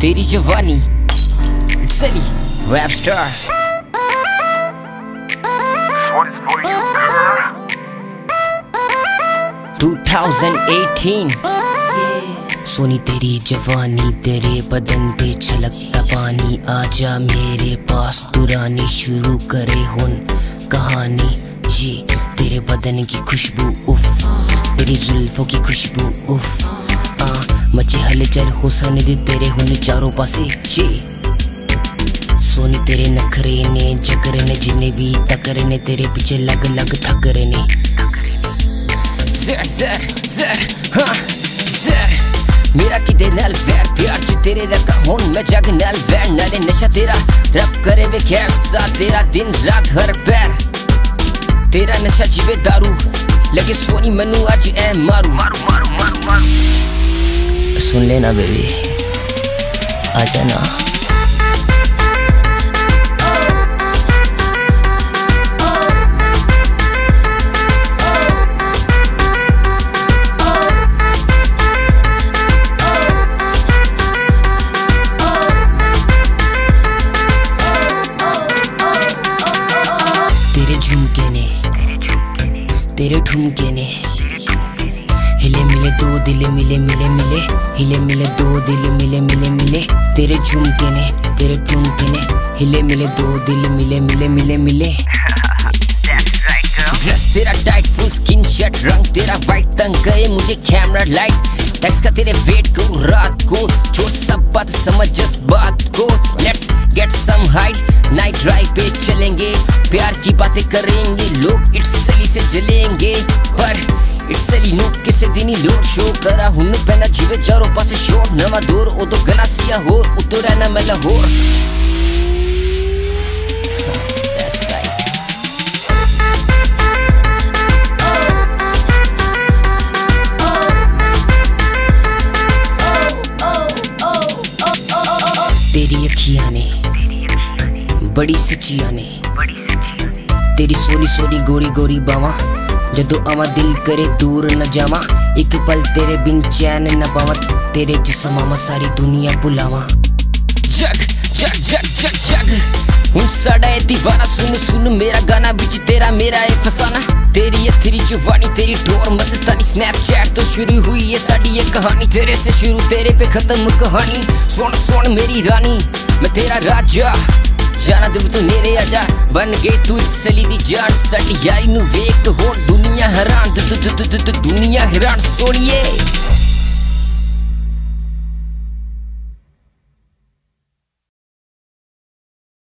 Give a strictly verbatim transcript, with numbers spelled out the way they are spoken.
तेरी जवानी चली रैप स्टार twenty eighteen। सोनी तेरी जवानी, तेरे बदन पे छलकता पानी, आजा मेरे पास तुरानी, शुरू करे हुन कहानी। ये तेरे बदन की खुशबू उफ, तेरी जुल्फों की खुशबू उफ, आ मचे हलचल हुसन दे तेरे हुन चारों पासे। ये सोनी तेरे नखरे ने जकरे ने, जिन्हें भी तकरे ने तेरे पीछे लग लग थकरे ने। ज़र ज़र ज़र हाँ ज़र मेरा किदे नाल वैर, प्यार च तेरे रखा हुन मैं जग नाल वैर, नाले नशा तेरा रब करे वे खैर सा, तेरा दिन रात हर पैर तेरा नशा जीवे दारू, लगे सोनी मैनू अज ऐ मारू मारू मारू मारू मारू। सुन लेना बेबी आजा ना। तेरे झुमके ने तेरे ठुमके ने हिले मिले दो दिल मिले मिले मिले, हिले मिले दो दिल मिले मिले मिले। तेरे झुमके ने तेरे ठुमके ने हिले मिले दो दिल मिले मिले मिले मिले। ड्रेस तेरा टाइट फुल स्किन शर्ट, रंग तेरा वाइट, तंग गए मुझे कैमरा लाइट, टैक्स का तेरे वेट को रात को, छोड़ सब बात समझ जस्ट बात को। Let's get some height, night drive पे चलेंगे, प्यार की बातें करेंगे, लोग इट्स सली से जलेंगे, पर इट्स सली नो किसे दिनी लोड शो करा हुन पहना जीवे चारों पासे शोर, नवा दौर ओ तो गला सिया हो उतो रहना मैं लाहौर। तेरी अखियां ने बड़ी सच्चियां ने, तेरी सोनी सोनी गोरी गोरी बावा, जदों आवा दिल करे दूर न जावा, एक पल तेरे बिन चैन न पावा, तेरे जिस्म आवा सारी दुनिया भुलावा। जग जग जग जग जग हुन साडा ए दीवाना, सुन सुन मेरा गाना बिच तेरा मेरा ए फसाना, तेरी अथरी जवानी तेरी ठोर मस्तानी, स्नैपचैट तो शुरू हुई ये साडी ये कहानी, तेरे से शुरू तेरे पे खत्म कहानी। सुन सुन मेरी रानी मैं तेरा राजा, जाना दूर तू मेरे आजा, बन गई तू सली दी जान, साडी यारी नू वेख होर दुनिया हैरान, दुनिया हैरान सोनिए।